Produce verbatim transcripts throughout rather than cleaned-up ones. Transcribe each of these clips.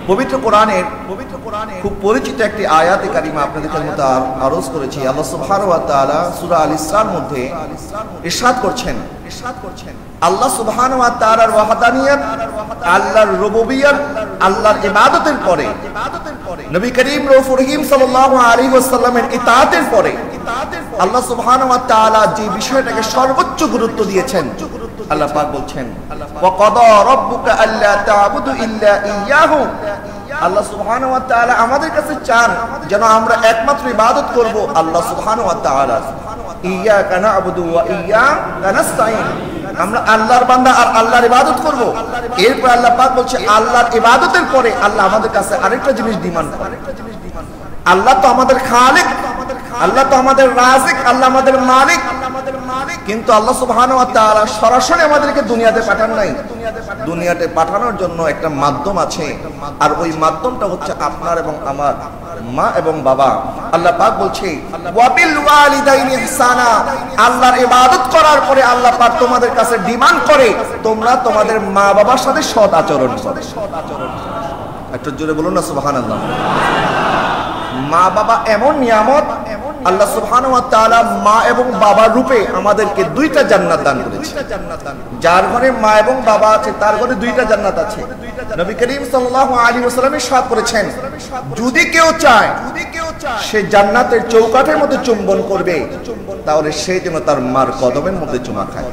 পবিত্র কোরআনের পবিত্র কোরআনের খুব পরিচিত একটি আয়াতে কারিমা আপনাদের মধ্যে আরজ করেছি। আল্লাহ সুবহানাহু ওয়া তাআলা সূরা আল ইসরার মধ্যে ইরশাদ করছেন ইরশাদ করছেন আল্লাহ সুবহানাহু ওয়া তাআলার ওয়াহদানিয়ত, আল্লাহর রুবুবিয়ত, আল্লাহর ইবাদতের পরে নবী করিম রাউফুর রহিম সাল্লাল্লাহু আলাইহি ওয়াসাল্লামের ইতাআতের পরে আল্লাহ সুবহানাহু ওয়া তাআলা যে বিষয়টাকে সর্বোচ্চ গুরুত্ব দিয়েছেন, আল্লাহ পাক বলছেন ওয়া কাদা রাব্বুকা আল্লা তা'বুদু ইল্লা ইয়্যাহু। আল্লাহ সুবহানাহু ওয়া তাআলা আমাদের কাছে চান যেন আমরা একমাত্র ইবাদত করব আল্লাহ সুবহানাহু ওয়া তাআলা। ইয়্যাকা না'বুদু ওয়া ইয়্যাকা নাস্তাঈন, আমরা আল্লাহর বান্দা আর আল্লাহর ইবাদত করব। এরপর আল্লাহ পাক বলছে আল্লাহর ইবাদতের পরে আল্লাহ আমাদের কাছে আরেকটা জিনিস ডিমান্ড করে। আল্লাহ তো আমাদের খালিক, আল্লাহ তো আমাদের রাজিক, আল্লাহ আমাদের মালিক, কিন্তু আল্লাহ সুবহানাহু ওয়া তাআলা সরাসরি আমাদেরকে দুনিয়াতে পাঠান নাই। দুনিয়াতে পাঠানোর জন্য একটা মাধ্যম আছে, আর ওই মাধ্যমটা হচ্ছে আপনার এবং আমার মা এবং বাবা। আল্লাহ পাক বলছে ওয়াবিল ওয়ালিদাইনি ইহসানা, আল্লাহর ইবাদত করার পরে আল্লাহ পাক তোমাদের কাছে ডিমান্ড করে তোমরা তোমাদের মা বাবার সাথে সৎ আচরণ করো। একটু জোরে বলুন না সুবহানাল্লাহ। মা বাবা এমন নিয়ামত, আল্লাহ সুবহানাহু ওয়া তাআলা মা এবং বাবার রূপে আমাদেরকে দুইটা জান্নাত দান করেছে। যার ঘরে মা এবং বাবা আছে তার ঘরে দুইটা জান্নাত আছে। নবী করিম সাল্লাল্লাহু আলাইহি ওয়াসাল্লাম ইরশাদ করেছেন যদি কেউ চায় সে জান্নাতের চৌকাঠের মধ্যে চুম্বন করবে, তাহলে সে যেন তার মার কদমের মধ্যে চুমা খায়।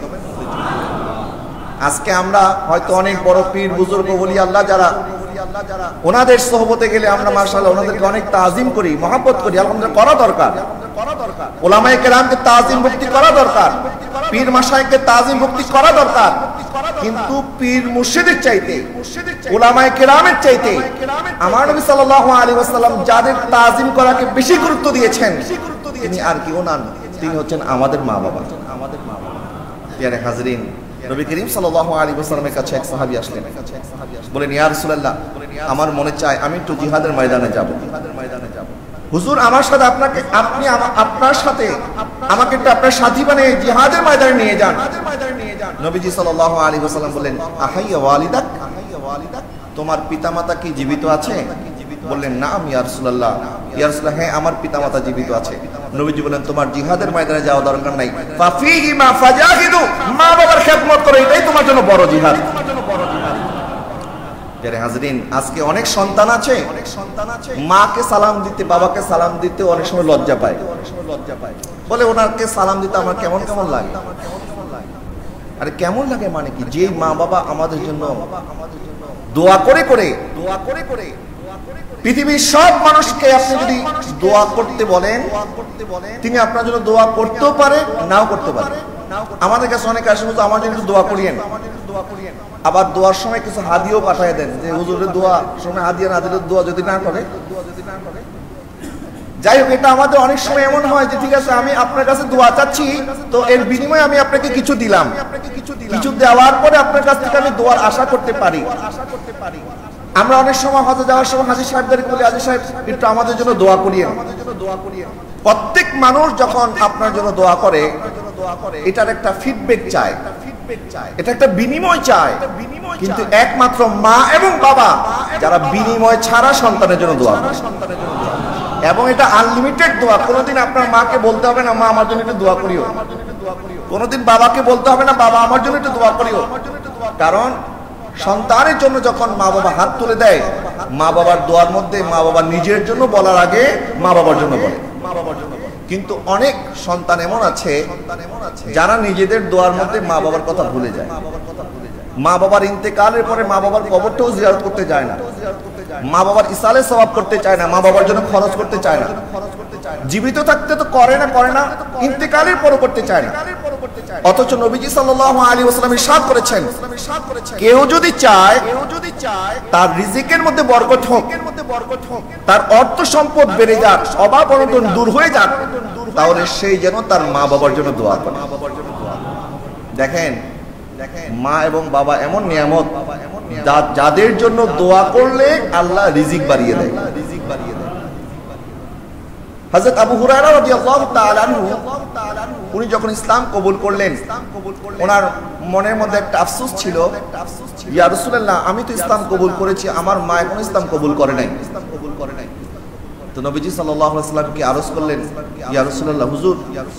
আজকে আমরা হয়তো অনেক বড় পীর বুজুর্গ ওলি আল্লাহ যারা, ওনাদের সোহবতে গেলে আমরা মাশাআল্লাহ ওনাদেরকে অনেক তাজিম করি, মহব্বত করি, আলহামদুলিল্লাহ করা দরকার। উলামায়ে কেরামকে তাজিম ভক্তি করা দরকার, পীর মাশায়েখকে তাজিম ভক্তি করা দরকার, কিন্তু পীর মুর্শিদের চাইতে, উলামায়ে কেরামের চাইতে আমার নবী সাল্লাল্লাহু আলাইহি ওয়াসাল্লাম যাদের তাজিম করাকে বেশি গুরুত্ব দিয়েছেন তিনি আর কেউ নন, তিনি হচ্ছেন আমাদের মা বাবা। আমাদের মা বাবা প্রিয় হাজরিন, নবী করিম সাল্লাল্লাহু আলাইহি ওয়াসাল্লামের কাছে এক সাহাবী আসলেন, বলেন ইয়া রাসূলুল্লাহ আমার মনে চায় আমি একটু জিহাদের ময়দানে যাব। হুজুর আমার সাথে আপনাকে, আপনি আপনার সাথে আমাকে একটু আপনার সাথী বানিয়ে জিহাদের ময়দানে নিয়ে যান। নবীজি সাল্লাল্লাহু আলাইহি ওয়াসাল্লাম বললেন আহাইয়া ওয়ালিদাক, তোমার পিতামাতা কি জীবিত আছে? বললেন নাম ইয়া রাসূলুল্লাহ। ইয়া রাসূলুল্লাহ হ্যাঁ আমার পিতামাতা জীবিত আছে। নবীজি বলেন তোমার জিহাদের ময়দানে যাওয়া দরকার নাই, ফাফিহি মা ফাজাহিদু, মা বাবার খেদমত করো, এটাই তোমার জন্য বড় জিহাদ। যারা হাজরিন, আজকে অনেক সন্তান আছে মাকে সালাম দিতে, বাবাকে সালাম দিতে অনেক সময় লজ্জা পায়, বলে ওনাকে সালাম দিতে আমার কেমন কেমন লাগে। আরে কেমন লাগে মানে কি, যে মা বাবা আমাদের জন্য দোয়া করে করে দোয়া করে করে পৃথিবীর সব মানুষকে আপনি যদি দোয়া করতে বলেন তিনি আপনার জন্য দোয়া করতেও পারে নাও করতে পারে। আমাদের কাছে অনেক আসে হুজুর আমার জন্য দোয়া করিয়েন, আবার দোয়ার সময় কিছু হাদিয়াও পাঠিয়ে দেন যে হুজুরের দোয়া সময় হাদিয়া না দিলে দোয়া যদি না করে। যাই হোক, এটা আমাদের অনেক সময় এমন হয় যে ঠিক আছে আমি আপনার কাছে দোয়া চাচ্ছি, তো এর বিনিময়ে আমি আপনাকে কিছু দিলাম, কিছু দেওয়ার পরে আপনার কাছ থেকে আমি দোয়ার আশা করতে পারি। আমরা অনেক সময় হজে যাওয়ার সময় হাজী সাহেবদেরকে বলি হাজী সাহেব একটু আমাদের জন্য দোয়া করিয়েন। প্রত্যেক মানুষ যখন আপনার জন্য দোয়া করে এটার একটা ফিডব্যাক চায়, এটা একটা বিনিময় চায়, কিন্তু একমাত্র মা এবং বাবা যারা বিনিময় ছাড়া সন্তানের জন্য দোয়া করে, এবং এটা আনলিমিটেড দোয়া। কোনোদিন আপনার মাকে বলতে হবে না মা আমার জন্য একটু দোয়া করিও, কোনোদিন বাবাকে বলতে হবে না বাবা আমার জন্য একটু দোয়া করিও। কারণ সন্তানের জন্য যখন মা বাবা হাত তুলে দেয়, মা বাবার দোয়ার মধ্যে মা বাবা নিজের জন্য বলার আগে মা বাবার জন্য বলে। কিন্তু অনেক সন্তান এমন আছে যারা নিজেদের দোয়ার মধ্যে মা বাবার কথা ভুলে যায়। মা বাবার ইন্তেকালের পরে মা বাবার কবরটাও জিয়ারত করতে যায় না, মা বাবার ইসালে সওয়াব করতে চায় না, মা বাবার জন্য খরচ করতে চায় না। জীবিত থাকতে তো করে না করে না ইন্তেকালের পরও করতে চায় না। অথচ নবীজি সাল্লাল্লাহু আলাইহি ওয়াসাল্লাম ইরশাদ করেছেন কেউ যদি চায় তার রিজিকের মধ্যে বরকত হোক, তার অর্থ সম্পদ বেড়ে যাক, অভাব অনটন দূর হয়ে যাক, তাহলে সেই যেন তার মা বাবার জন্য দোয়া করে। দেখেন মা এবং বাবা এমন নিয়ামত যাদের জন্য দোয়া করলে আল্লাহ রিজিক বাড়িয়ে দেয়। হযরত আবু হুরায়রা রাদিয়াল্লাহু তাআলা আনহু উনি যখন ইসলাম কবুল করলেন, ওনার মনের মধ্যে একটা আফসোস ছিল, ইয়া রাসূলুল্লাহ, আমি তো ইসলাম কবুল করেছি, আমার মা এখনো ইসলাম কবুল করে নাই। তো নবীজি সাল্লাল্লাহু আলাইহি ওয়াসাল্লামকে আরজ করলেন, ইয়া রাসূলুল্লাহ, হুজুর,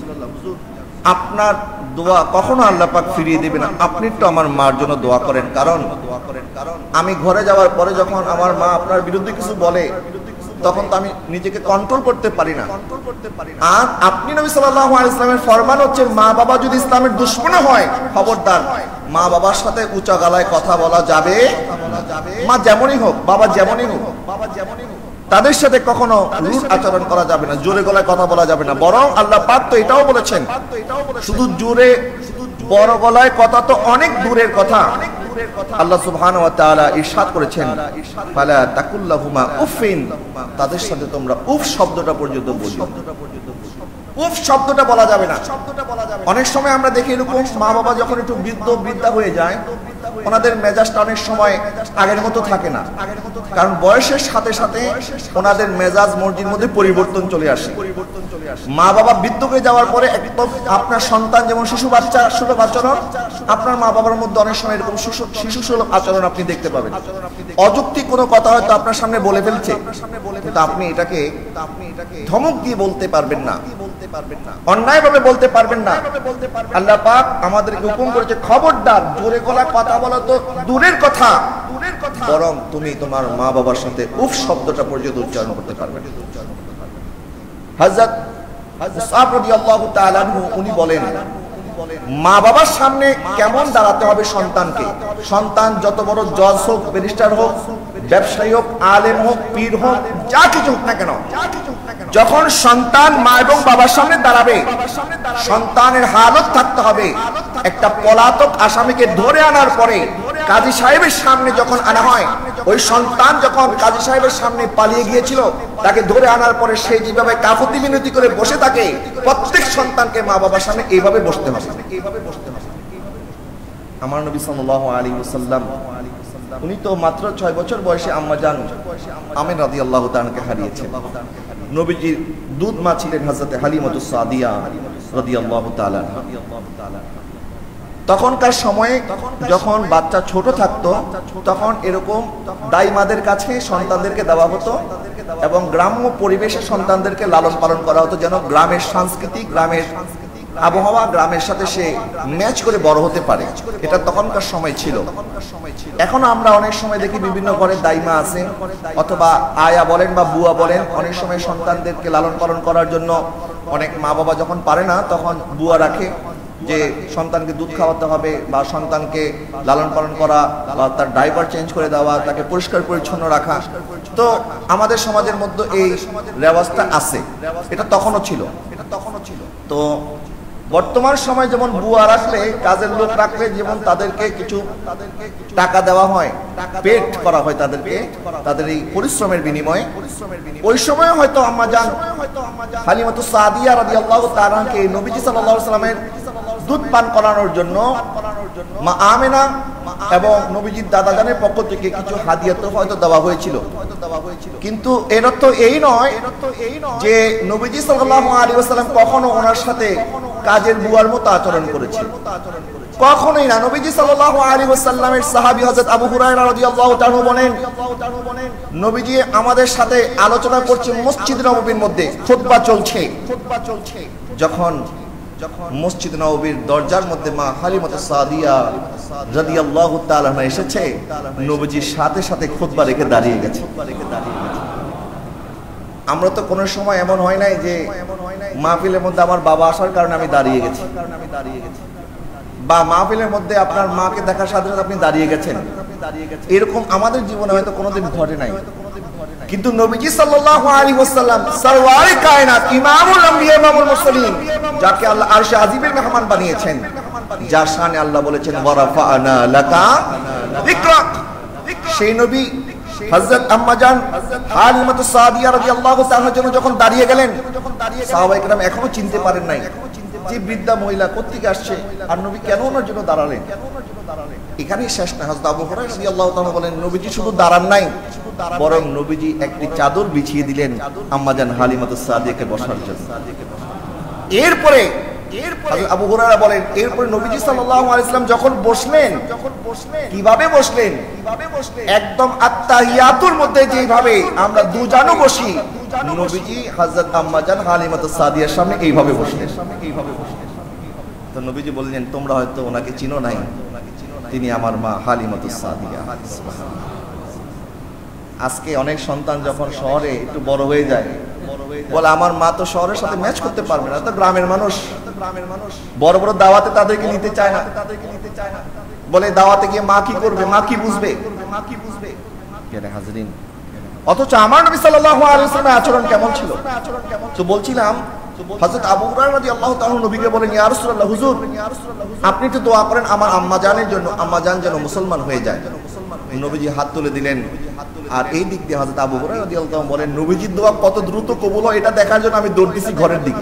আপনার দোয়া কখনো আল্লাহ পাক ফিরিয়ে দিবেন না, আপনি তো আমার মার জন্য দোয়া করেন। কারণ আমি ঘরে যাওয়ার পরে যখন আমার মা আপনার বিরুদ্ধে কিছু বলে, তখন তো আমি নিজেকে কন্ট্রোল করতে পারি না। আর আপনি নবী সাল্লাল্লাহু আলাইহি ওয়াসাল্লামের ফরমান হচ্ছে, মা বাবা যদি ইসলামের দুশমন হয়, খবরদার মা বাবার সাথে উঁচা গলায় কথা বলা যাবে, মা যেমনই হোক, বাবা যেমনই হোক, বাবা যেমনই হোক, তাদের সাথে কখনো রূঢ় আচরণ করা যাবে না, জোরে গলায় কথা বলা যাবে না। বরং আল্লাহ পাক তো এটাও বলেছেন, শুধু জোরে বড় গলায় কথা তো অনেক দূরের কথা। আল্লাহ সুবহানাহু ওয়া তাআলা ইরশাদ করেছেন, ফালা তাকুল্লাহুমা উফিন, তাদের সাথে তোমরা উফ শব্দটা পর্যন্ত বলিও। উফ শব্দটা বলা যাবে না। অনেক সময় আমরা দেখি এরকম মা বাবা যখন একটু বৃদ্ধ বৃদ্ধা হয়ে যায়, ওনাদের মেজাজটা অনেক সময় আগের মতো থাকে না, কারণ বয়সের সাথে সাথে ওনাদের মেজাজ মর্জির মধ্যে পরিবর্তন চলে আসে। মা বাবা বৃদ্ধ হয়ে যাওয়ার পরে একদম আপনার সন্তান যেমন শিশু বাচ্চা সুলভ আচরণ, আপনার মা বাবার মধ্যে অনেক সময় এরকম শিশু সুলভ আচরণ আপনি দেখতে পাবেন। অযৌক্তিক কোনো কথা হয়তো আপনার সামনে বলে ফেলছে, কিন্তু আপনি এটাকে ধমক দিয়ে বলতে পারবেন না, অন্যায় ভাবে বলতে পারবেন না। আল্লাহ পাক আমাদেরকে হুকুম করেছে, খবরদার জোরে গলা কথা বলা তো দূরের কথা, বরং তুমি তোমার মা বাবার সাথে উফ শব্দটা পর্যন্ত উচ্চারণ করতে পারবে না। হযরত মুসআব রাদিয়াল্লাহু তাআলা আনহু উনি বলেন, মা বাবার সামনে কেমন দাঁড়াতে হবে সন্তানকে। সন্তান যত বড় জজ হোক, ব্যারিস্টার হোক, ব্যবসায়ী হোক, আলেম হোক, পীর হোক, যা কিছু হোক না কেন, যখন সন্তান মা এবং বাবার সামনে দাঁড়াবে, সন্তানের হালত থাকতে হবে একটা পলাতক আসামিকে ধরে আনার পরে কাজী সাহেবের সামনে যখন আনা হয়, ওই সন্তান যখন কাজী সাহেবের সামনে পালিয়ে গিয়েছিল, তাকে ধরে আনার পরে সে যেভাবে কাফতি মিনতি করে বসে থাকে, প্রত্যেক সন্তানকে মা বাবার সামনে এইভাবে বসতে হবে। আমার নবী সাল্লাল্লাহু আলাইহি ওয়াসাল্লাম উনি তো মাত্র ছয় বছর বয়সে আম্মা জান আমিনা রাদিয়াল্লাহু তাআলাকে হারিয়েছেন। নবীজির দুধ মা ছিলেন হযরত হালিমাতুস সাদিয়া রাদিয়াল্লাহু তাআলা। তখনকার সময়ে যখন বাচ্চা ছোট থাকতো, তখন এরকম দাইমাদের কাছে সন্তানদেরকে দেওয়া হতো এবং গ্রাম্য পরিবেশে সন্তানদেরকে লালন পালন করা হতো, যেন গ্রামের সংস্কৃতি, গ্রামের আবহাওয়া, গ্রামের সাথে সে ম্যাচ করে বড় হতে পারে। এটা তখনকার সময় ছিল। এখন আমরা অনেক সময় দেখি বিভিন্ন ঘরে দাইমা আছে, অথবা আয়া বলেন বা বুয়া বলেন, অনেক সময় সন্তানদেরকে লালন পালন করার জন্য অনেক মা বাবা যখন পারে না, তখন বুয়া রাখে, যে সন্তানকে দুধ খাওয়াতে হবে বা সন্তানকে লালন পালন করা বা তার ডাইপার চেঞ্জ করে দেওয়া, তাকে পরিষ্কার পরিচ্ছন্ন রাখা। তো আমাদের সমাজের মধ্যে এই রেওয়াজটা আছে, এটা তখনও ছিল, এটা তখনও ছিল। তো বর্তমান সময় যেমন বুয়া রাখলে, কাজের লোক রাখলে যেমন তাদেরকে কিছু টাকা দেওয়া হয়, পেড করা হয় তাদেরকে, তাদের এই পরিশ্রমের বিনিময়ে, ওই সময় হয়তো আম্মা জান হালিমাতুস সাদিয়া রাদিয়াল্লাহু তাআলাকে নবীজি সাল্লাল্লাহু আলাইহি ওয়াসাল্লামের দুধ পান করানোর জন্য মা আমেনা এবং নবীজির দাদা জানের পক্ষ থেকে কিছু হাদিয়া তো হয়তো দেওয়া হয়েছিল। কিন্তু এর অর্থ এই নয় যে নবীজি সাল্লাল্লাহু আলাইহি ওয়াসাল্লাম কখনো ওনার সাথে কাজের বুয়ার মতো আচরণ করেছে, কখনোই না। নবীজি সাল্লাল্লাহু আলাইহি ওয়াসাল্লামের সাহাবী হযরত আবু হুরায়রা রাদিয়াল্লাহু তাআলা বলেন, নবীজি আমাদের সাথে আলোচনা করছে মসজিদ নববীর মধ্যে, খুতবা চলছে, যখন মসজিদ নববীর দরজার মধ্যে মা হালিমাতুস সাদিয়া রাদিয়াল্লাহু তাআলা এসেছে, নবীজির সাথে সাথে খুতবা রেখে দাঁড়িয়ে গেছে। আমরা তো কোনো সময় এমন হয় নাই যে মাহফিলের মধ্যে আমার বাবা আসার কারণে আমি দাঁড়িয়ে গেছি, বা মাহফিলের মধ্যে আপনার মাকে দেখার সাথে সাথে আপনি দাঁড়িয়ে গেছেন, এরকম আমাদের জীবনে হয়তো কোনোদিন ঘটে নাই। কিন্তু নবীজি সাল্লাল্লাহু আলাইহি ওয়াসাল্লাম সরওয়ারে কায়নাত, ইমামুল আম্বিয়া, ইমামুল মুরসালিন, যাকে আল্লাহ আরশে আজিমের মেহমান বানিয়েছেন, যার শানে আল্লাহ বলেছেন ওয়া রাফা'না লাকা যিকরাক, সেই নবী হযরত আম্মা জান হালিমাতুস সাদিয়া রাদিয়াল্লাহু তাআলার জন্য যখন দাঁড়িয়ে গেলেন, সাহাবায়ে কেরাম এখনো চিনতে পারেন নাই যে বৃদ্ধা মহিলা কোত্থেকে আসছে আর নবী কেন ওনার জন্য দাঁড়ালেন। এখানেই শেষ না, হযরত আবু হুরায়রা রাদিয়াল্লাহু তাআলা বলেন, নবীজি শুধু দাঁড়ান নাই, বরং নবীজি একটি চাদর বিছিয়ে দিলেন আম্মা জান হালিমাতুস সাদিয়াকে বসার জন্য। এরপরে এরপরে আবু হুরায়রা বলেন এরপরে নবীজি সাল্লাল্লাহু আলাইহি ওয়াসাল্লাম যখন বসলেন যখন বসলেন কিভাবে বসলেন কিভাবে বসলেন একদম আত্তাহিয়াতুর মধ্যে যেভাবে আমরা দুজনও বসি নবীজি হযরত আম্মা জান হালিমাতুস সাদিয়ার সামনে এইভাবে বসলেন এইভাবে বসলেন তো নবীজি বললেন তোমরা হয়তো ওনাকে চিনো নাই তিনি আমার মা হালিমাতুস সাদিয়া। সুবহানাল্লাহ। আজকে অনেক সন্তান যখন শহরে একটু বড় হয়ে যায় বলে আমার মা তো শহরের সাথে ম্যাচ করতে পারবে না, তো গ্রামের মানুষ গ্রামের মানুষ বড় বড় দাওয়াতে তাদেরকে নিতে চায় না তাদেরকে নিতে চায় না বলে দাওয়াতে গিয়ে মা কি করবে মা কি বুঝবে মা কি বুঝবে কেরে হাজরিন। অথচ আমার নবী সাল্লাল্লাহু আলাইহি ওয়াসাল্লামের আচরণ কেমন ছিল? তো বলছিলাম হযরত আবু হুরায়রা রাদিয়াল্লাহু তাআলা নবীকে বলেন ইয়া রাসূলুল্লাহ হুজুর আপনি তো দোয়া করেন আমার আম্মা জানের জন্য, আম্মা জান যেন মুসলমান হয়ে যায়। নবীজি হাত তুলে দিলেন আর এই দিক দিয়ে হযরত আবু হুরায়রা রাদিয়াল্লাহু তাআলা বলেন নবীজির দোয়া কত দ্রুত কবুল হয় এটা দেখার জন্য আমি দৌড় দিছি ঘরের দিকে।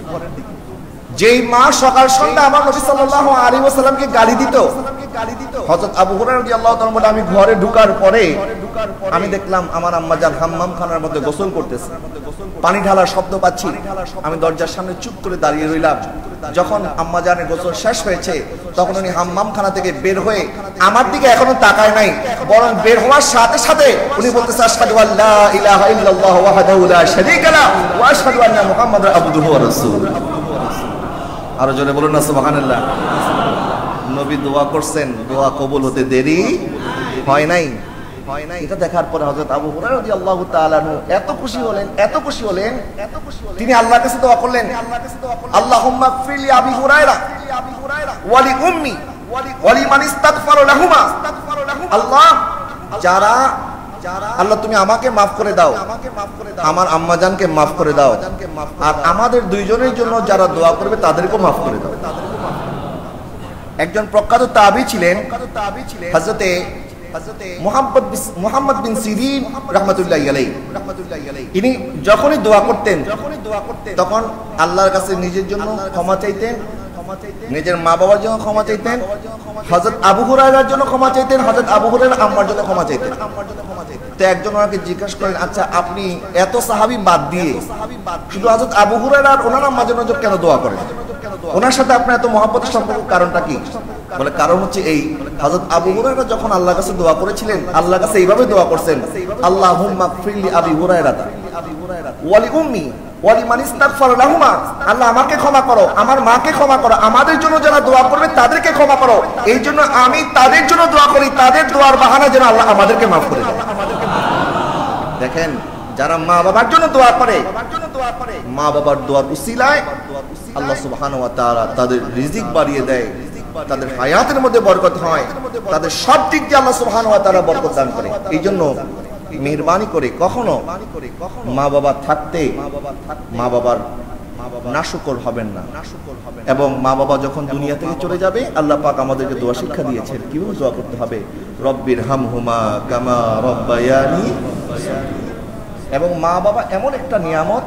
যেই মা সকাল সন্ধ্যা আমার নবী সাল্লাল্লাহু আলাইহি ওয়াসাল্লামকে গালি দিত হযরত আবু হুরায়রা রাদিয়াল্লাহু তাআলা বলেন আমি ঘরে ঢোকার পরে আমি দেখলাম আমার আম্মা জান হাম্মাম খানার মধ্যে গোসল করতেছে, পানি ঢালার শব্দ পাচ্ছি, আমি দরজার সামনে চুপ করে দাঁড়িয়ে রইলাম। যখন আম্মা জানের গোসল শেষ হয়েছে তখন উনি হাম্মাম খানা থেকে বের হয়ে আমার দিকে এখনো তাকায় নাই, বরং বের হওয়ার সাথে সাথে উনি বলতেছে আশহাদু আল্লা ইলাহা ইল্লাল্লাহ ওয়াহদাহু লা শারীকা লাহু ওয়া আশহাদু আন্না মুহাম্মাদান আবদুহু ওয়া রাসূলুহু। আরো জোরে বলুন না সুবহানাল্লাহ। নবী দোয়া করছেন, দোয়া কবুল হতে দেরি হয় নাই হয় নাই এটা দেখার পরে হযরত আবু হুরায়রা রাদিয়াল্লাহু তাআলা এত খুশি হলেন এত খুশি হলেন এত খুশি হলেন তিনি আল্লাহর কাছে দোয়া করলেন আল্লাহুম্মা ফিরলি আবি হুরায়রা ওয়া লি উম্মি ওয়া লিমান ইস্তাগফারা লাহুমা। আল্লাহ যারা আল্লাহ তুমি আমাকে মাফ করে দাও, আমার আম্মা জানকে মাফ করে দাও, আর আমাদের দুইজনের জন্য যারা দোয়া করবে তাদেরকেও মাফ করে দাও। একজন প্রখ্যাত তাবী ছিলেন হযরতে মুহাম্মদ মুহাম্মদ বিন সিরিন রাহমাতুল্লাহি আলাইহি। ইনি যখনই দোয়া করতেন তখন আল্লাহর কাছে নিজের জন্য ক্ষমা চাইতেন, নিজের মা বাবার জন্য ক্ষমা চাইতেন, হযরত আবু হুরায়রার জন্য ক্ষমা চাইতেন, হযরত আবু হুরায়রা আম্মার জন্য ক্ষমা চাইতেন। তো একজন ওনাকে জিজ্ঞাসা করেন আচ্ছা আপনি এত সাহাবী বাদ দিয়ে শুধু হযরত আবু হুরায়রা আর ওনার আম্মার জন্য কেন দোয়া করেন, ওনার সাথে আপনার এত মহব্বতের সম্পর্ক কারণটা কি? বলে কারণ হচ্ছে এই হযরত আবু হুরায়রা যখন আল্লাহর কাছে দোয়া করেছিলেন আল্লাহর কাছে এইভাবে দোয়া করছেন আল্লাহুম্মা ফিরলি আবি হুরায়রা ওয়া লি উম্মি ওয়া লিমান ইস্তাগফারা লাহুমা। আল্লাহ আমাকে ক্ষমা করো, আমার মাকে ক্ষমা করো, আমাদের জন্য যারা দোয়া করবে তাদেরকে ক্ষমা করো। এই জন্য আমি তাদের জন্য দোয়া করি, তাদের দোয়ার বাহানা যেন আল্লাহ আমাদেরকে মাফ করে দেয়। দেখেন যারা মা বাবার জন্য দোয়া করে মা বাবার দোয়ার উসিলায় আল্লাহ সুবহানাহু ওয়া তাআলা তাদের রিজিক বাড়িয়ে দেয়, তাদের হায়াতের মধ্যে বরকত হয়, তাদের সব দিক দিয়ে আল্লাহ সুবহানাহু ওয়া তাআলা বরকত দান করে। এই জন্য মেহেরবানি করে কখনো মা বাবা থাকতে মা বাবার নাশুকর হবেন না, এবং মা বাবা যখন দুনিয়া থেকে চলে যাবে আল্লাহ পাক আমাদেরকে দোয়া শিক্ষা দিয়েছেন কিভাবে দোয়া করতে হবে, রব্বির হামহুমা কামা রব্বায়ানি। এবং মা বাবা এমন একটা নিয়ামত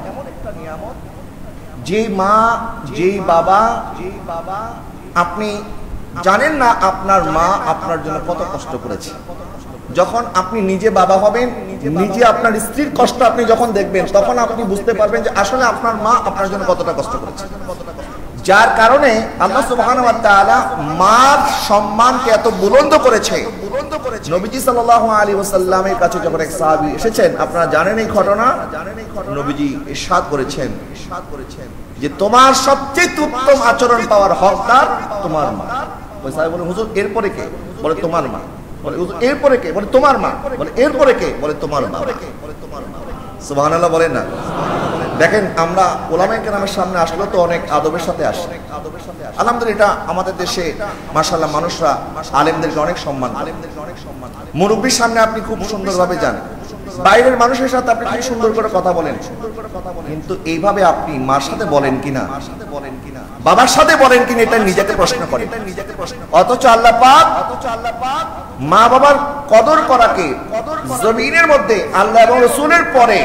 যেই মা যেই বাবা যেই বাবা আপনি জানেন না আপনার মা আপনার জন্য কত কষ্ট করেছে। যখন আপনি নিজে বাবা হবেন নিজে আপনার স্ত্রীর কষ্ট আপনি যখন দেখবেন তখন আপনি বুঝতে পারবেন যে আসলে আপনার মা আপনার জন্য কতটা কষ্ট করেছে। যার কারণে আল্লাহ সুবহানাহু ওয়া তাআলা মার সম্মানকে এত বুলন্দ করেছে। নবীজি সাল্লাল্লাহু আলাইহি ওয়াসাল্লামের কাছে যখন এক সাহাবী এসেছেন আপনারা জানেন এই ঘটনা, নবীজি ইরশাদ করেছেন যে তোমার সবচেয়ে উত্তম আচরণ পাওয়ার হকদার তোমার মা। ওই সাহাবী বলে হুজুর এরপরে কে? বলে তোমার মা। বলে হুজুর এরপরে কে? বলে তোমার মা। বলে এরপরে কে? বলে তোমার মা। সুবহানাল্লাহ বলেন না। দেখেন আমরা ওলামায়ে কেরামের সামনে আসলে তো অনেক আদবের সাথে আসে। আলহামদুলিল্লাহ এটা আমাদের দেশে মাশাআল্লাহ মানুষরা আলেমদেরকে অনেক সম্মান করে। মুরব্বির সামনে আপনি খুব সুন্দরভাবে যান, বাইরের মানুষের সাথে আপনি খুব সুন্দর করে কথা বলেন, কিন্তু এইভাবে আপনি মার সাথে বলেন কিনা, বাবার সাথে বলেন কিনা এটা নিজেকে প্রশ্ন করেন। অথচ আল্লাহ পাক মা বাবার কদর করাকে জমিনের মধ্যে আল্লাহ এবং রাসূলের পরে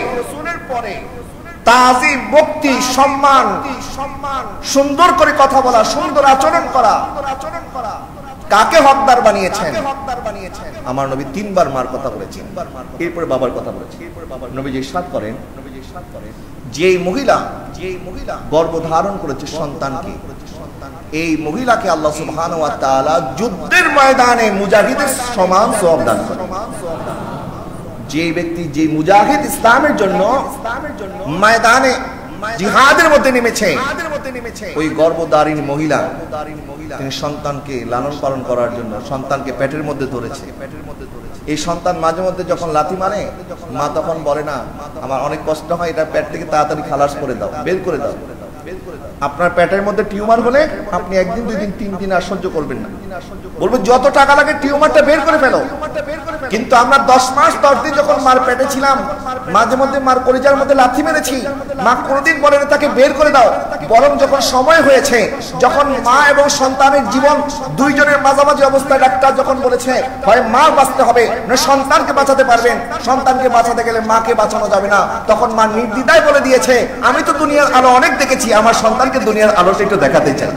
তাজিম ভক্তি সম্মান সুন্দর করে কথা বলা সুন্দর আচরণ করা কাকে হকদার বানিয়েছেন? আমার নবী তিনবার মার কথা বলেছেন, এরপরে বাবার কথা বলেছেন। নবীজি ইরশাদ করেন, যে মহিলা যে মহিলা গর্ভধারণ করেছে সন্তানকে, এই মহিলাকে আল্লাহ সুবহানাহু ওয়া তাআলা যুদ্ধের ময়দানে মুজাহিদের সমান সওয়াব দান করেন। যে ব্যক্তি, যে মুজাহিদ ইসলামের জন্য ময়দানে জিহাদের মধ্যে নেমেছে, ওই গর্ভধারিণী মহিলা তিনি সন্তানকে লালন পালন করার জন্য সন্তানকে পেটের মধ্যে ধরেছে। এই সন্তান মাঝে মধ্যে যখন লাথি মারে, মা তখন বলে না আমার অনেক কষ্ট হয়, এটা পেট থেকে তাড়াতাড়ি খালাস করে দাও, বের করে দাও। আপনার পেটের মধ্যে টিউমার হলে আপনি একদিন দুই দিন তিন দিন আর সহ্য করবেন না, বলবো যত টাকা লাগে টিউমারটা বের করে ফেলো। কিন্তু আমরা দশ মাস দশ দিন যখন মার পেটে ছিলাম, মাঝে মধ্যে মার কলিজার মধ্যে লাথি মেরেছি, মা কোনোদিন বলেন তাকে বের করে দাও। বরং যখন সময় হয়েছে, যখন মা এবং সন্তানের জীবন দুইজনের মাঝামাঝি অবস্থায় ডাক্তার যখন বলেছে হয় মা বাঁচতে হবে না সন্তানকে বাঁচাতে পারবেন, সন্তানকে বাঁচাতে গেলে মাকে বাঁচানো যাবে না, তখন মা নির্দ্বিধায় বলে দিয়েছে আমি তো দুনিয়ার আলো অনেক দেখেছি, আমার সন্তানকে দুনিয়ার আলোটা একটু দেখাতে চাই।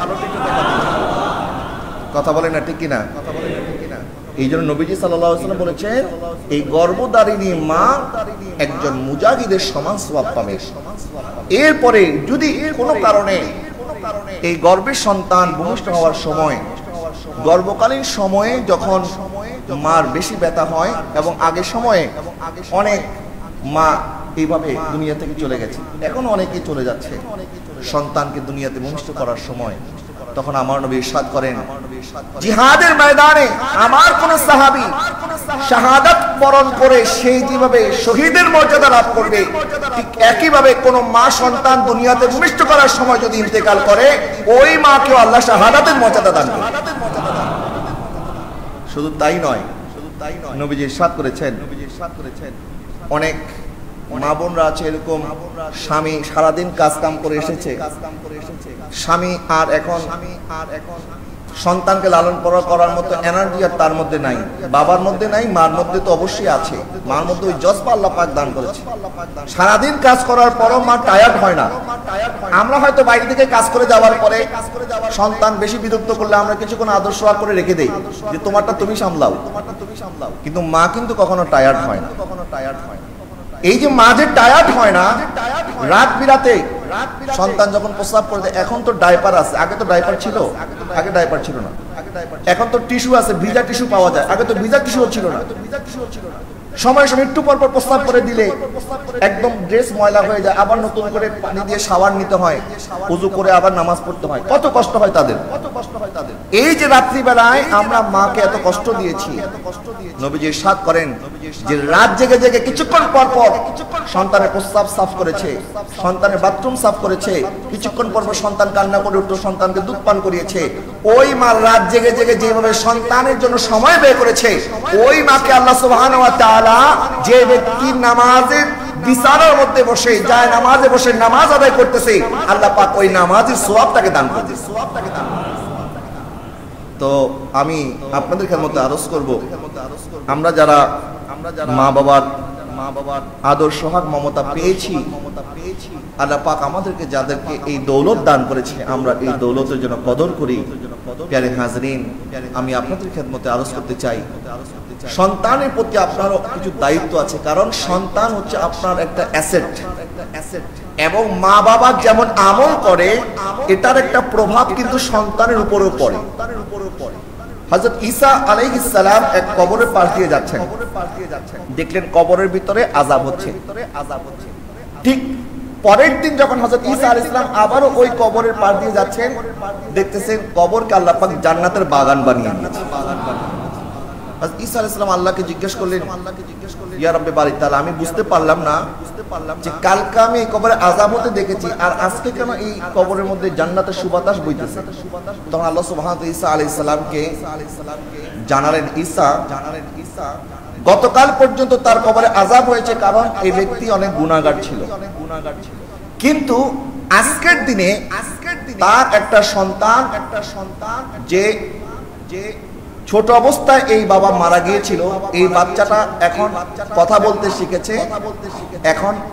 কথা বলেন না ঠিক কিনা? এই জন্য নবীজি সাল্লাল্লাহু আলাইহি ওয়াসাল্লাম বলেছেন এই গর্ভধারিণী মা একজন মুজাহিদের সমান সওয়াব পাবে। এরপরে যদি কোনো কারণে এই গর্ভের সন্তান ভূমিষ্ঠ হওয়ার সময়, গর্ভকালীন সময়ে যখন মার বেশি ব্যথা হয় এবং আগের সময়ে অনেক মা এইভাবে দুনিয়া থেকে চলে গেছে, এখন অনেকেই চলে যাচ্ছে সন্তানকে দুনিয়াতে ভূমিষ্ঠ করার সময়, তখন আমার নবী ইরশাদ করেন জিহাদের ময়দানে আমার কোন সাহাবী শাহাদাত বরণ করে সেই যেভাবে শহীদের মর্যাদা লাভ করবে, ঠিক একই ভাবে কোন মা সন্তান দুনিয়াতে ভূমিষ্ঠ করার সময় যদি ইন্তেকাল করে, ওই মাকেও আল্লাহ শাহাদাতের মর্যাদা দান করেন। শুধু তাই নয়, নবীজি ইরশাদ করেছেন অনেক মা বোনরা আছে এরকম, স্বামী সারাদিন কাজ কাম করে এসেছে, স্বামী আর এখন সন্তানকে লালন পালন করার মতো এনার্জি আর তার মধ্যে নাই, বাবার মধ্যে নাই, মার মধ্যে তো অবশ্যই আছে, মার মধ্যে ওই জজবা আল্লাহ পাক দান করেছে। সারাদিন কাজ করার পরও মা টায়ার্ড হয় না। আমরা হয়তো বাইরে থেকে কাজ করে যাওয়ার পরে সন্তান বেশি বিরক্ত করলে আমরা কিছুক্ষণ আদর্শ করে রেখে দেই যে তোমারটা তুমি সামলাও, কিন্তু মা কিন্তু কখনো টায়ার্ড হয় না। এই যে মা যে টায়ার্ড হয় না, রাত বিরাতে সন্তান যখন প্রস্রাব করে দেয়, এখন তো ডাইপার আছে, আগে তো ডাইপার ছিল, আগে ডাইপার ছিল না, এখন তো টিস্যু আছে, ভিজা টিস্যু পাওয়া যায়, আগে তো ভিজা টিস্যু ছিল না। সময় সময় একটু পর পর প্রস্রাব করে দিলে একদম ড্রেস ময়লা হয়ে যায়, আবার নতুন করে পানি দিয়ে শাওয়ার নিতে হয়, ওযু করে আবার নামাজ পড়তে হয়, কত কষ্ট হয় তাদের। এই যে রাত্রিবেলায় আমরা মাকে এত কষ্ট দিয়েছি, নবীজি ইরশাদ করেন যে রাত জেগে জেগে কিছুক্ষণ পর পর সন্তানের প্রস্রাব সাফ করেছে, সন্তানের বাথরুম সাফ করেছে, কিছুক্ষণ পর পর সন্তান কান্না করে উঠলো, সন্তানকে দুধ পান করিয়েছে। ওই মা রাত জেগে জেগে যেভাবে সন্তানের জন্য সময় ব্যয় করেছে, ওই মাকে আল্লাহ সুবহানাহু ওয়া তাআলা যে ব্যক্তি নামাজের বিছানার মধ্যে বসে যায় নামাজে বসে নামাজ আদায় করতেছে, আল্লাহ পাক ওই নামাজের সওয়াবটাকে দান করবে। তো আমি আপনাদের খেদমতে আরজ করব, আমরা যারা মা বাবার মা বাবার আদর সোহাগ মমতা পেয়েছি, আল্লাহ পাক আমাদেরকে যাদেরকে এই দৌলত দান করেছে, আমরা এই দৌলতের জন্য কদর করি। প্যারে হাজরিন, আমি আপনাদের খেদমতে আরজ করতে চাই, সন্তানের প্রতি আপনারও কিছু দায়িত্ব আছে, কারণ সন্তান হচ্ছে আপনার একটা অ্যাসেট, এবং মা বাবা যেমন আমল করে এটার একটা প্রভাব কিন্তু সন্তানের উপরেও পড়ে। হযরত ঈসা আলাইহিস সালাম এক কবরের পাশ দিয়ে যাচ্ছেন, দেখলেন কবরের ভিতরে আযাব হচ্ছে। ঠিক পরের দিন যখন হযরত ঈসা আলাইহিস সালাম আবারও ওই কবরের পাশ দিয়ে যাচ্ছেন, দেখতেছেন কবরকে আল্লাহ পাক জান্নাতের বাগান বানিয়ে দিয়েছে। হযরত ঈসা আলাইহিস সালাম আল্লাহকে জিজ্ঞেস করলেন, ইয়া রাব্বি বারিক তাআলা, আমি বুঝতে পারলাম না যে কালকে আমি এই কবরে আযাব হতে দেখেছি, আর আজকে কেন এই কবরের মধ্যে জান্নাতের সুবাতাস বইতেছে। তখন আল্লাহ সুবহানাহু ওয়া তাআলা ঈসা আলাইহিস সালামকে জানালেন, ঈসা গতকাল পর্যন্ত তার কবরে আযাব হয়েছে কারণ এই ব্যক্তি অনেক গুনাহগার ছিল, কিন্তু আজকের দিনে তার একটা সন্তান একটা সন্তান যে যে ছোট অবস্থায় এই বাবা মারা গিয়েছিল, এই বাচ্চাটা এখন কথা বলতে শিখেছে, এখন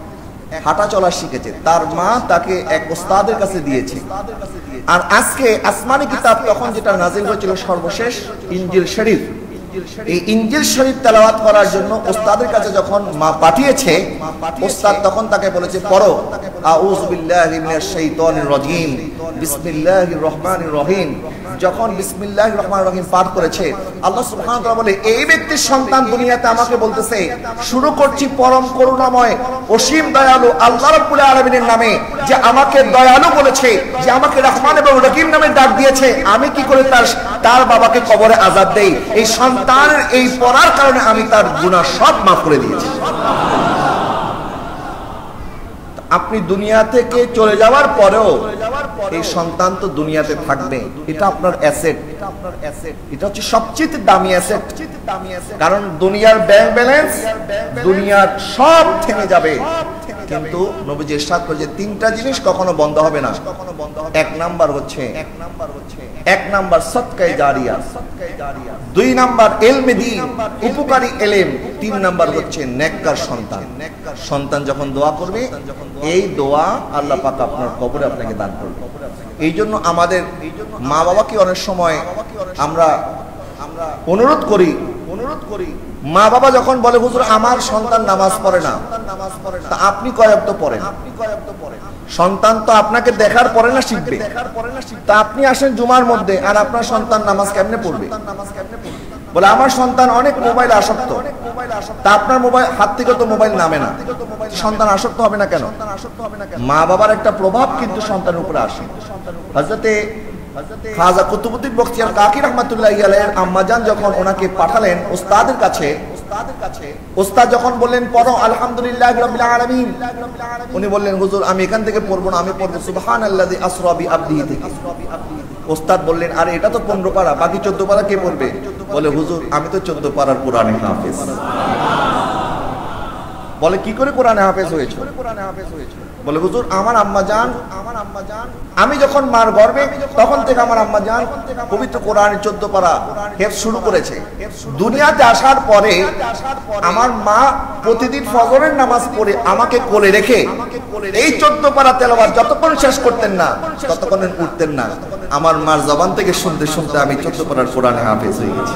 হাঁটা চলা শিখেছে, তার মা তাকে এক ওস্তাদের কাছে দিয়েছে। আর আজকে আসমানি কিতাব তখন যেটা নাজিল হয়েছিল সর্বশেষ ইনজিল শরীফ, এই ইনজিল শরীফ তেলাওয়াত করার জন্য ওস্তাদের কাছে যখন মা পাঠিয়েছে, ওস্তাদ তখন তাকে বলেছে পড়ো আউযু বিল্লাহি মিনাশ শাইতানির রাজিম বিসমিল্লাহির রহমানির রহিম। যখন বিসমিল্লাহির রহমানির রহিম পাঠ করেছে, আল্লাহ সুবহানাহু ওয়া তাআলা বলে এই ব্যক্তির সন্তান দুনিয়াতে আমাকে বলতেছে শুরু করছি পরম করুণাময় অসীম দয়ালু আল্লাহ রাব্বুল আলামিনের নামে, যে আমাকে দয়ালু বলেছে, যে আমাকে রহমান এবং রহিম নামে ডাক দিয়েছে, আমি কি করে তার তার বাবাকে কবরে আযাব দেই। এই সন্তানের এই পড়ার কারণে আমি তার গুনাহ সব মাফ করে দিয়েছি। আপনি দুনিয়া থেকে চলে যাওয়ার পরেও এই সন্তান তো দুনিয়াতে থাকবে, এটা আপনার অ্যাসেট, এটা হচ্ছে সবচেয়ে দামি অ্যাসেট। কারণ দুনিয়ার ব্যাংক ব্যালেন্স, দুনিয়ার সব থেমে যাবে, কিন্তু নবীজি ইরশাদ করে যে তিনটা জিনিস কখনো বন্ধ হবে না। এক নাম্বার হচ্ছে এক নাম্বার সদকায়ে জারিয়া, দুই নাম্বার ইলমে দ্বীন উপকারী ইলম, তিন নাম্বার হচ্ছে নেককার সন্তান। সন্তান যখন দোয়া করবে, এই দোয়া আল্লাহ পাক আপনার কবরে আপনাকে দান করবে। এই জন্য আমাদের মা বাবাকে অনেক সময় আমরা আমরা অনুরোধ করি অনুরোধ করি মা বাবা যখন বলে হুজুর আমার সন্তান নামাজ পড়ে না, তা আপনি কয় ওয়াক্ত পড়েন? সন্তান তো আপনাকে দেখার পরে না শিখবে। তা আপনি আসেন জুমার মধ্যে, আর আপনার সন্তান নামাজ কেমনে পড়বে? বলে আমার সন্তান অনেক মোবাইল আসক্ত। তা আপনার মোবাইল হাত থেকে তো মোবাইল নামে না, সন্তান আসক্ত হবে না কেন? মা বাবার একটা প্রভাব কিন্তু সন্তানের উপরে আসে। হযরতে খাজা কুতুবউদ্দিন বখতিয়ার কাকি রাহমাতুল্লাহি আলাইহির আম্মাজান যখন ওনাকে পাঠালেন ওস্তাদের কাছে, ওস্তাদ যখন বললেন পড়ো আলহামদুলিল্লাহি রাব্বিল আলামিন, উনি বললেন হুজুর আমি এখান থেকে পড়বো না, আমি পড়বো সুবহানাল্লাযী আসরা বিআবদিহি থেকে। ওস্তাদ বললেন আরে এটা তো পনেরো পারা, বাকি চোদ্দ পারা কে পড়বে? বলে হুজুর আমি তো চোদ্দ পারার কোরআনে হাফেজ। বলে কি করে কোরআনে হাফেজ হয়েছে? বলে হুজুর আমার আম্মা জান আমার আম্মা জান আমি যখন মার গর্ভে তখন থেকে আমার আম্মা জান পবিত্র কোরআনের চোদ্দ পারা হেফজ শুরু করেছে। দুনিয়াতে আসার পরে আমার মা প্রতিদিন ফজরের নামাজ পড়ে আমাকে কোলে রেখে এই চোদ্দ পারা তেলাওয়াত যতক্ষণ শেষ করতেন না ততক্ষণ উঠতেন না। আমার মার জবান থেকে শুনতে শুনতে আমি চোদ্দ পারার কোরআনে হাফেজ হয়ে গেছি।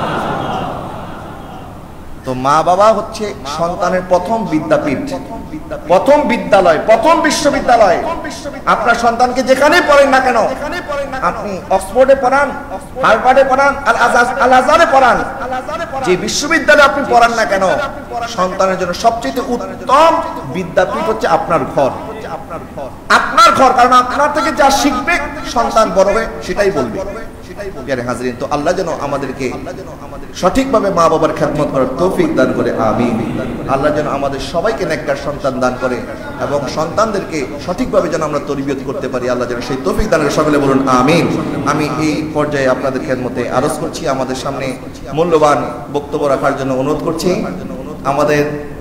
তো মা বাবা হচ্ছে সন্তানের প্রথম বিদ্যাপীঠ, প্রথম বিদ্যালয়, প্রথম বিশ্ববিদ্যালয়। আপনার সন্তানকে যেখানেই পড়েন না কেন, আপনি অক্সফোর্ডে পড়ান, হার্ভার্ডে পড়ান, আল আজহারে পড়ান, যে বিশ্ববিদ্যালয়ে আপনি পড়ান না কেন, সন্তানের জন্য সবচেয়ে উত্তম বিদ্যাপীঠ হচ্ছে আপনার ঘর। আপনার ঘর, কারণ আপনার থেকে যা শিখবে সন্তান বড় হয়ে সেটাই বলবে। হাজরিন, তো আল্লাহ যেন আমাদেরকে সঠিকভাবে মা বাবার খেদমত করার তৌফিক দান করে, আমিন। আল্লাহ যেন আমাদের সবাইকে নেককার সন্তান দান করে এবং সন্তানদেরকে সঠিকভাবে যেন আমরা তরবিয়ত করতে পারি, আল্লাহ যেন সেই তৌফিক দান করে, সকলে বলুন আমিন। আমি এই পর্যায়ে আপনাদের খেদমতে আরজ করছি, আমাদের সামনে মূল্যবান বক্তব্য রাখার জন্য অনুরোধ করছি আমাদের